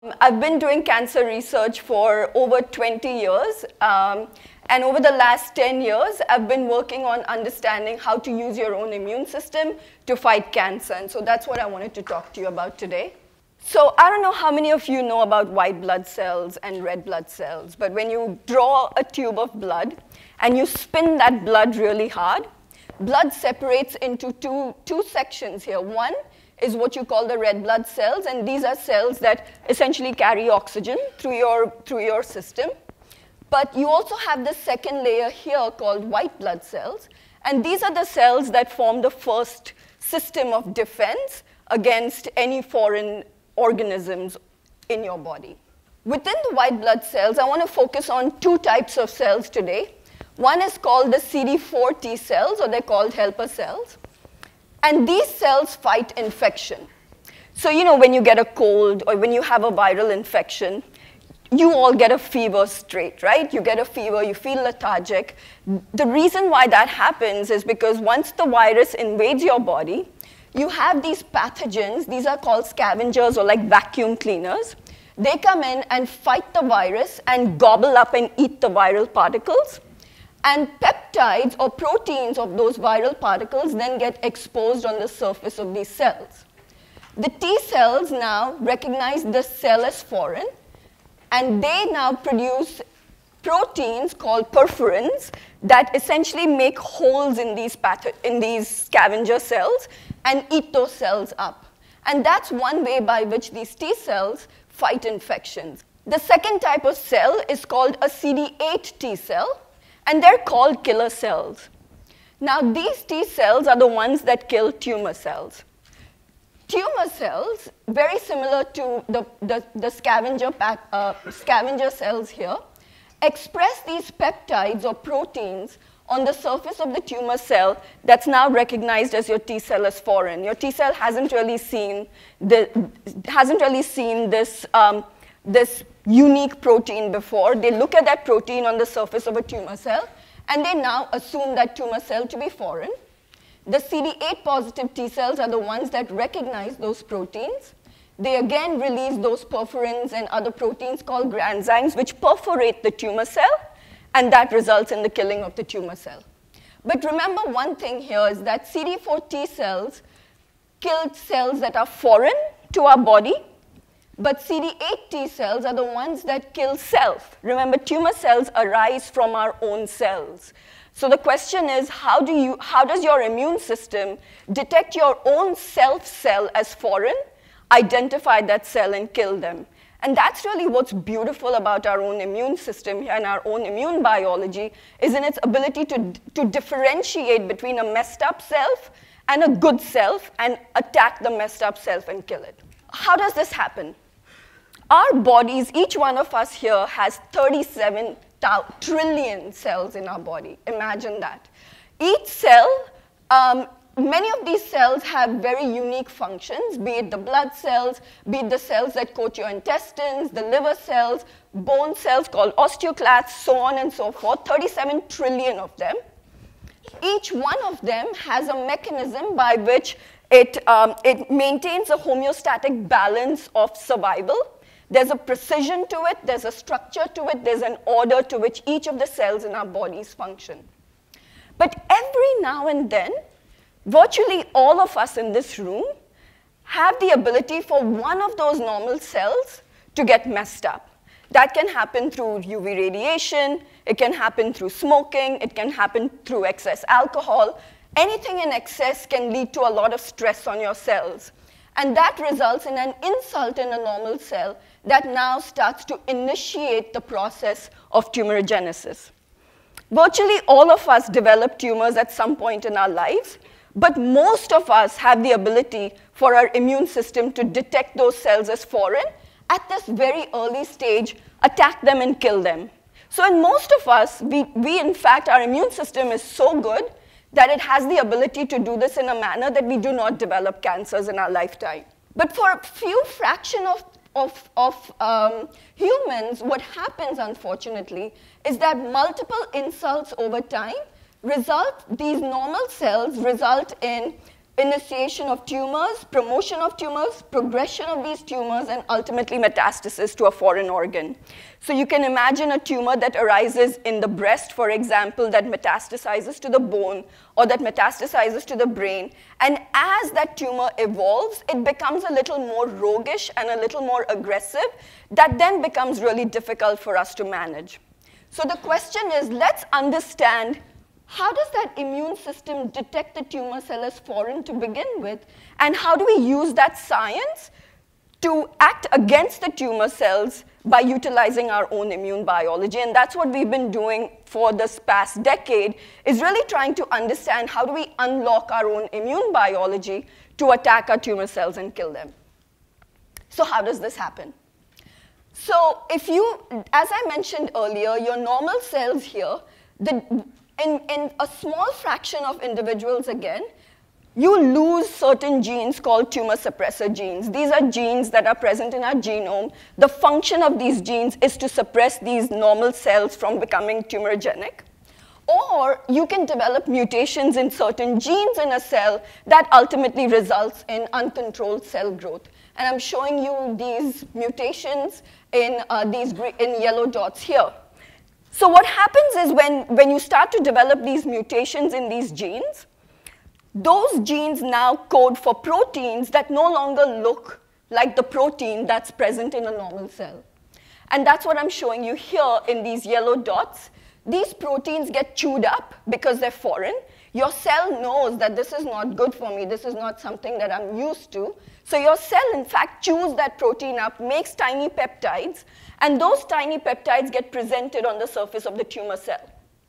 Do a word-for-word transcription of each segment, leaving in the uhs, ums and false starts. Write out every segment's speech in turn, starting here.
I've been doing cancer research for over twenty years, um, and over the last ten years, I've been working on understanding how to use your own immune system to fight cancer, and so that's what I wanted to talk to you about today. So I don't know how many of you know about white blood cells and red blood cells, but when you draw a tube of blood and you spin that blood really hard, blood separates into two, two sections here. One is what you call the red blood cells, and these are cells that essentially carry oxygen through your, through your system. But you also have the second layer here called white blood cells, and these are the cells that form the first system of defense against any foreign organisms in your body. Within the white blood cells, I want to focus on two types of cells today. One is called the C D four T cells, or they're called helper cells. And these cells fight infection. So, you know, when you get a cold or when you have a viral infection, you all get a fever straight, right? You get a fever, you feel lethargic. The reason why that happens is because once the virus invades your body, you have these pathogens. These are called scavengers or like vacuum cleaners. They come in and fight the virus and gobble up and eat the viral particles. And peptides or proteins of those viral particles then get exposed on the surface of these cells. The T cells now recognize the cell as foreign, and they now produce proteins called perforins that essentially make holes in these, in these scavenger cells and eat those cells up. And that's one way by which these T cells fight infections. The second type of cell is called a C D eight T cell, and they're called killer cells. Now, these T cells are the ones that kill tumor cells. Tumor cells, very similar to the, the, the scavenger, pack, uh, scavenger cells here, express these peptides or proteins on the surface of the tumor cell that's now recognized as your T cell as foreign. Your T cell hasn't really seen, the, hasn't really seen this, um, this unique protein before. They look at that protein on the surface of a tumor cell, and they now assume that tumor cell to be foreign. The C D eight positive T cells are the ones that recognize those proteins. They again release those perforins and other proteins called granzymes, which perforate the tumor cell, and that results in the killing of the tumor cell. But remember one thing here is that C D four T cells kill cells that are foreign to our body, but C D eight T cells are the ones that kill self. Remember, tumor cells arise from our own cells. So the question is, how, do you, how does your immune system detect your own self cell as foreign, identify that cell, and kill them? And that's really what's beautiful about our own immune system here and our own immune biology, is in its ability to, to differentiate between a messed up self and a good self and attack the messed up self and kill it. How does this happen? Our bodies, each one of us here has thirty-seven trillion cells in our body. Imagine that. Each cell, um, many of these cells have very unique functions, be it the blood cells, be it the cells that coat your intestines, the liver cells, bone cells called osteoclasts, so on and so forth, thirty-seven trillion of them. Each one of them has a mechanism by which it, um, it maintains a homeostatic balance of survival. There's a precision to it, there's a structure to it, there's an order to which each of the cells in our bodies function. But every now and then, virtually all of us in this room have the ability for one of those normal cells to get messed up. That can happen through U V radiation, it can happen through smoking, it can happen through excess alcohol. Anything in excess can lead to a lot of stress on your cells. And that results in an insult in a normal cell that now starts to initiate the process of tumorigenesis. Virtually all of us develop tumors at some point in our lives, but most of us have the ability for our immune system to detect those cells as foreign at this very early stage, attack them and kill them. So in most of us, we, we in fact, our immune system is so good that it has the ability to do this in a manner that we do not develop cancers in our lifetime. But for a few fraction of, of, of um, humans, what happens, unfortunately, is that multiple insults over time result, these normal cells result in initiation of tumors, promotion of tumors, progression of these tumors, and ultimately metastasis to a foreign organ. So you can imagine a tumor that arises in the breast, for example, that metastasizes to the bone, or that metastasizes to the brain. And as that tumor evolves, it becomes a little more roguish and a little more aggressive. That then becomes really difficult for us to manage. So the question is, let's understand, how does that immune system detect the tumor cell as foreign to begin with? And how do we use that science to act against the tumor cells by utilizing our own immune biology? And that's what we've been doing for this past decade, is really trying to understand how do we unlock our own immune biology to attack our tumor cells and kill them. So how does this happen? So if you, as I mentioned earlier, your normal cells here, the In, in a small fraction of individuals, again, you lose certain genes called tumor suppressor genes. These are genes that are present in our genome. The function of these genes is to suppress these normal cells from becoming tumorigenic. Or you can develop mutations in certain genes in a cell that ultimately results in uncontrolled cell growth. And I'm showing you these mutations in, uh, these in yellow dots here. So what happens is when, when you start to develop these mutations in these genes, those genes now code for proteins that no longer look like the protein that's present in a normal cell. And that's what I'm showing you here in these yellow dots. These proteins get chewed up because they're foreign. Your cell knows that this is not good for me, this is not something that I'm used to. So your cell, in fact, chews that protein up, makes tiny peptides, and those tiny peptides get presented on the surface of the tumor cell.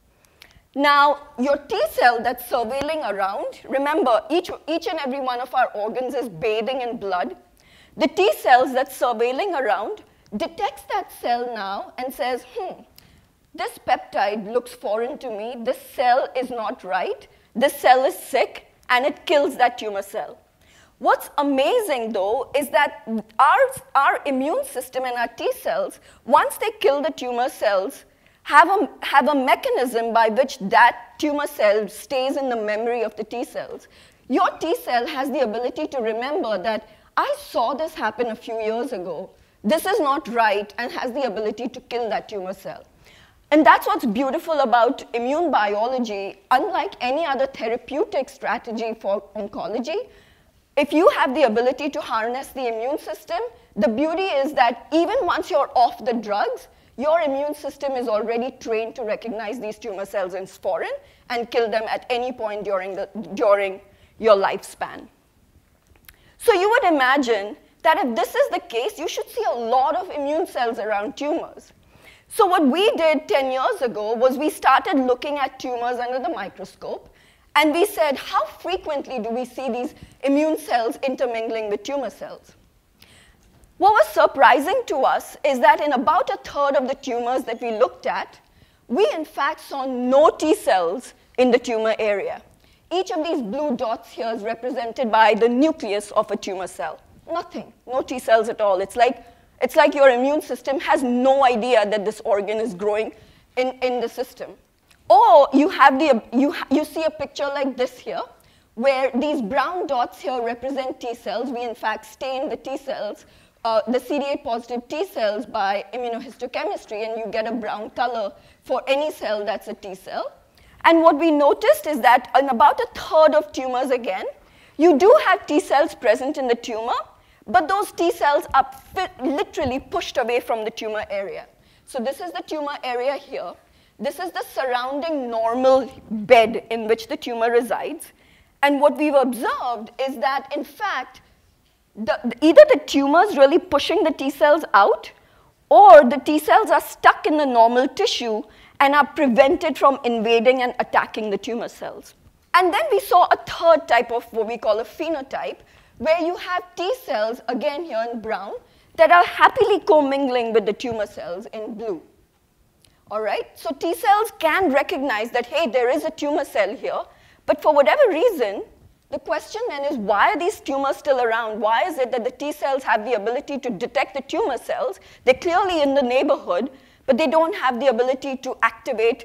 Now, your T cell that's surveilling around, remember, each, each and every one of our organs is bathing in blood. The T cells that's surveilling around detects that cell now and says, hmm, this peptide looks foreign to me, this cell is not right, this cell is sick, and it kills that tumor cell. What's amazing, though, is that our, our immune system and our T cells, once they kill the tumor cells, have a, have a mechanism by which that tumor cell stays in the memory of the T cells. Your T cell has the ability to remember that I saw this happen a few years ago. This is not right, and has the ability to kill that tumor cell. And that's what's beautiful about immune biology. Unlike any other therapeutic strategy for oncology, if you have the ability to harness the immune system, the beauty is that even once you're off the drugs, your immune system is already trained to recognize these tumor cells as foreign and kill them at any point during, the, during your lifespan. So you would imagine that if this is the case, you should see a lot of immune cells around tumors. So what we did ten years ago was we started looking at tumors under the microscope, and we said, how frequently do we see these immune cells intermingling with tumor cells? What was surprising to us is that in about a third of the tumors that we looked at, we in fact saw no T cells in the tumor area. Each of these blue dots here is represented by the nucleus of a tumor cell. Nothing, no T cells at all. It's like, it's like your immune system has no idea that this organ is growing in, in the system. Or you, have the, you, you see a picture like this here, where these brown dots here represent T cells. We in fact stain the T cells, uh, the C D eight positive T cells by immunohistochemistry, and you get a brown color for any cell that's a T cell. And what we noticed is that in about a third of tumors, again, you do have T cells present in the tumor, but those T cells are literally pushed away from the tumor area. So this is the tumor area here. This is the surrounding normal bed in which the tumor resides. And what we've observed is that, in fact, the, either the tumor is really pushing the T cells out, or the T cells are stuck in the normal tissue and are prevented from invading and attacking the tumor cells. And then we saw a third type of what we call a phenotype, where you have T cells, again here in brown, that are happily commingling with the tumor cells in blue. All right? So T cells can recognize that, hey, there is a tumor cell here, but for whatever reason, the question then is, why are these tumors still around? Why is it that the T cells have the ability to detect the tumor cells? They're clearly in the neighborhood, but they don't have the ability to activate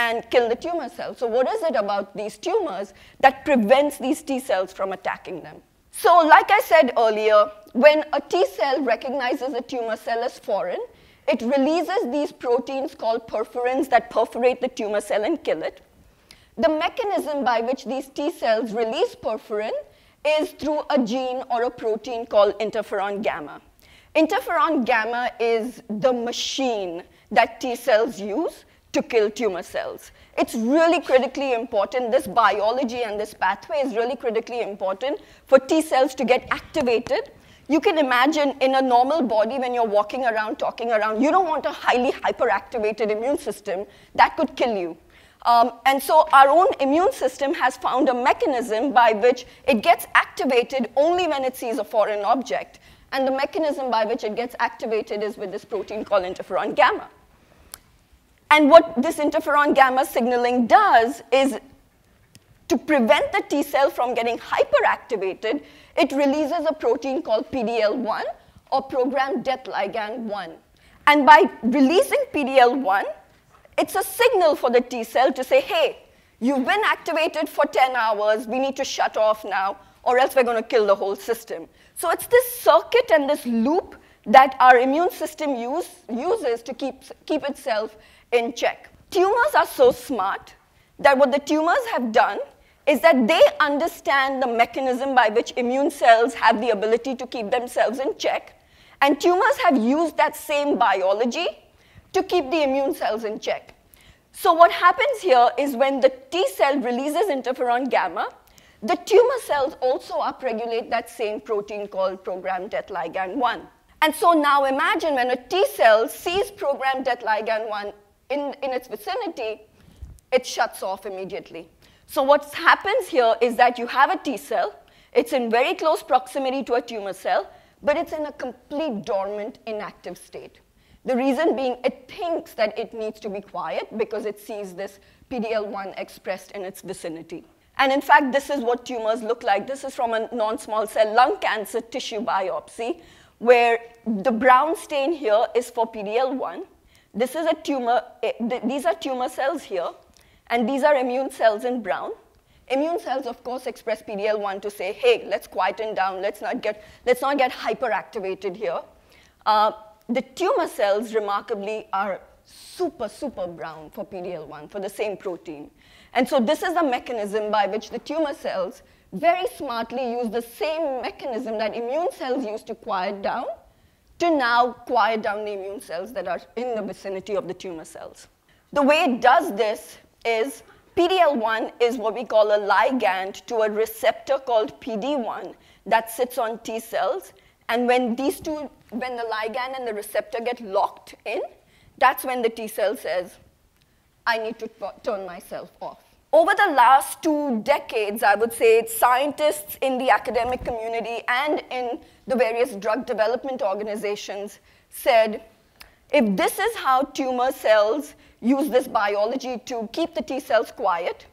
and kill the tumor cells. So what is it about these tumors that prevents these T cells from attacking them? So like I said earlier, when a T cell recognizes a tumor cell as foreign, it releases these proteins called perforins that perforate the tumor cell and kill it. The mechanism by which these T cells release perforin is through a gene or a protein called interferon gamma. Interferon gamma is the machine that T cells use to kill tumor cells. It's really critically important. This biology and this pathway is really critically important for T cells to get activated. You can imagine in a normal body when you're walking around, talking around, you don't want a highly hyperactivated immune system that could kill you. Um, and so our own immune system has found a mechanism by which it gets activated only when it sees a foreign object. And the mechanism by which it gets activated is with this protein called interferon gamma. And what this interferon gamma signaling does is to prevent the T cell from getting hyperactivated, it releases a protein called P D L one or programmed death ligand one. And by releasing P D L one, it's a signal for the T cell to say, hey, you've been activated for ten hours, we need to shut off now, or else we're going to kill the whole system. So it's this circuit and this loop that our immune system use, uses to keep, keep itself in check. Tumors are so smart that what the tumors have done is that they understand the mechanism by which immune cells have the ability to keep themselves in check, and tumors have used that same biology to keep the immune cells in check. So what happens here is when the T cell releases interferon gamma, the tumor cells also upregulate that same protein called programmed death ligand one. And so now imagine when a T cell sees programmed death ligand one in, in its vicinity, it shuts off immediately. So what happens here is that you have a T cell, it's in very close proximity to a tumor cell, but it's in a complete dormant, inactive state. The reason being it thinks that it needs to be quiet because it sees this P D L one expressed in its vicinity. And in fact, this is what tumors look like. This is from a non-small cell lung cancer tissue biopsy, where the brown stain here is for P D L one. This is a tumor, these are tumor cells here, and these are immune cells in brown. Immune cells, of course, express P D L one to say, hey, let's quieten down, let's not get, let's not get hyperactivated here. Uh, the tumor cells, remarkably, are super, super brown for P D L one, for the same protein. And so this is the mechanism by which the tumor cells very smartly use the same mechanism that immune cells use to quiet down, to now quiet down the immune cells that are in the vicinity of the tumor cells. The way it does this is P D L one is what we call a ligand to a receptor called P D one that sits on T cells. And when these two, when the ligand and the receptor get locked in, that's when the T cell says, I need to turn myself off. Over the last two decades, I would say, scientists in the academic community and in the various drug development organizations said, if this is how tumor cells use this biology to keep the T cells quiet,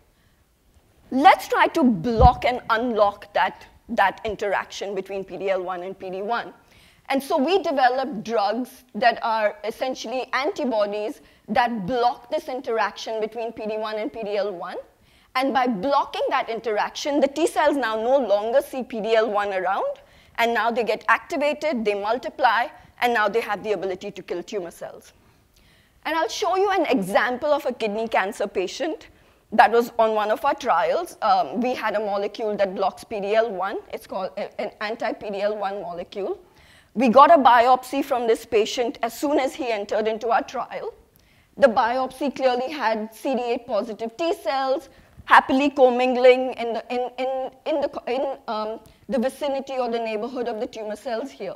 let's try to block and unlock that, that interaction between P D L one and P D one. And so we developed drugs that are essentially antibodies that block this interaction between P D one and P D L one. And by blocking that interaction, the T cells now no longer see P D L one around, and now they get activated, they multiply, and now they have the ability to kill tumor cells. And I'll show you an example of a kidney cancer patient that was on one of our trials. Um, we had a molecule that blocks P D L one. It's called an anti-P D L one molecule. We got a biopsy from this patient as soon as he entered into our trial. The biopsy clearly had C D eight positive T cells, happily commingling in the, in, in, in, the, in um, the vicinity or the neighborhood of the tumor cells here.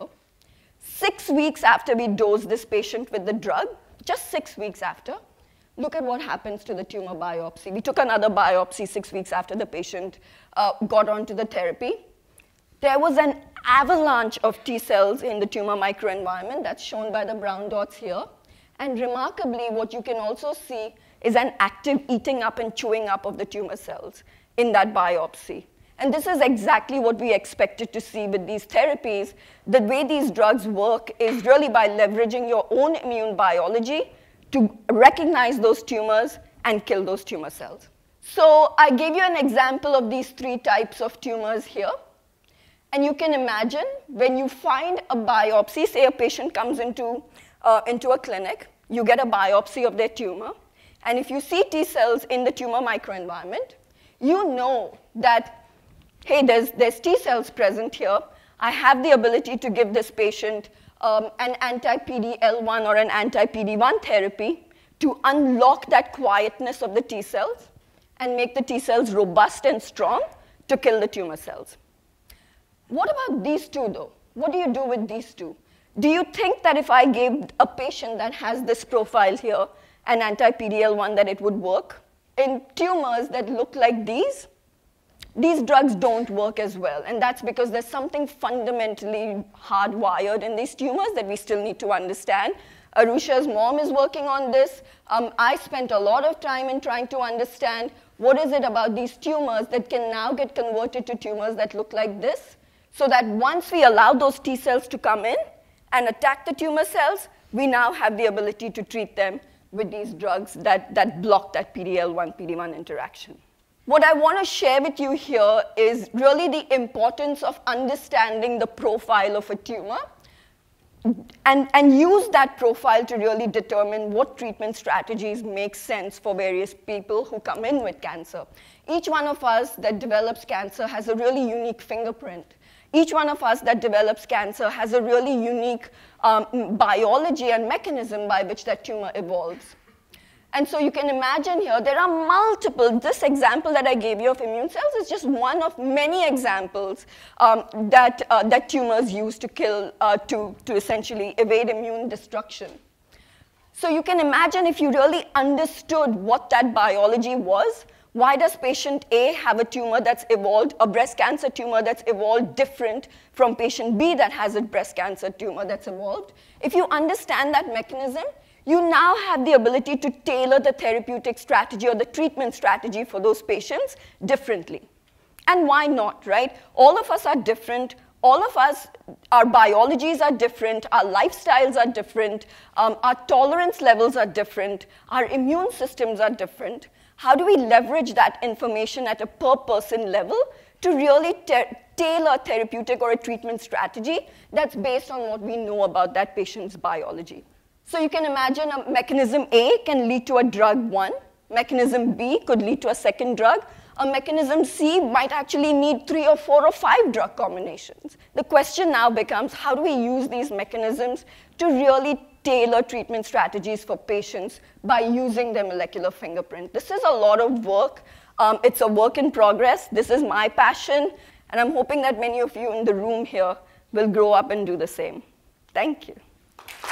Six weeks after we dosed this patient with the drug, just six weeks after, look at what happens to the tumor biopsy. We took another biopsy six weeks after the patient uh, got onto the therapy. There was an avalanche of T cells in the tumor microenvironment. That's shown by the brown dots here. And remarkably, what you can also see is an active eating up and chewing up of the tumor cells in that biopsy. And this is exactly what we expected to see with these therapies. The way these drugs work is really by leveraging your own immune biology to recognize those tumors and kill those tumor cells. So I gave you an example of these three types of tumors here. And you can imagine when you find a biopsy, say a patient comes into, uh, into a clinic, you get a biopsy of their tumor, and if you see T cells in the tumor microenvironment, you know that, hey, there's, there's T cells present here. I have the ability to give this patient um, an anti-P D L one or an anti-P D one therapy to unlock that quietness of the T cells and make the T cells robust and strong to kill the tumor cells. What about these two, though? What do you do with these two? Do you think that if I gave a patient that has this profile here, an anti-P D L one, that it would work? In tumors that look like these, these drugs don't work as well. And that's because there's something fundamentally hardwired in these tumors that we still need to understand. Arusha's mom is working on this. Um, I spent a lot of time in trying to understand what is it about these tumors that can now get converted to tumors that look like this, so that once we allow those T cells to come in and attack the tumor cells, we now have the ability to treat them with these drugs that, that block that P D L one, P D one interaction. What I want to share with you here is really the importance of understanding the profile of a tumor and, and use that profile to really determine what treatment strategies make sense for various people who come in with cancer. Each one of us that develops cancer has a really unique fingerprint. Each one of us that develops cancer has a really unique um, biology and mechanism by which that tumor evolves. And so you can imagine here, there are multiple, this example that I gave you of immune cells is just one of many examples um, that, uh, that tumors use to kill, uh, to, to essentially evade immune destruction. So you can imagine if you really understood what that biology was, why does patient A have a tumor that's evolved, a breast cancer tumor that's evolved different from patient B that has a breast cancer tumor that's evolved? If you understand that mechanism, you now have the ability to tailor the therapeutic strategy or the treatment strategy for those patients differently. And why not, right? All of us are different. All of us, our biologies are different, our lifestyles are different, um, our tolerance levels are different, our immune systems are different. How do we leverage that information at a per person level to really tailor a therapeutic or a treatment strategy that's based on what we know about that patient's biology? So you can imagine a mechanism A can lead to a drug one, mechanism B could lead to a second drug, a mechanism C might actually need three or four or five drug combinations. The question now becomes, how do we use these mechanisms to really tailor treatment strategies for patients by using their molecular fingerprint? This is a lot of work. Um, it's a work in progress. This is my passion, and I'm hoping that many of you in the room here will grow up and do the same. Thank you.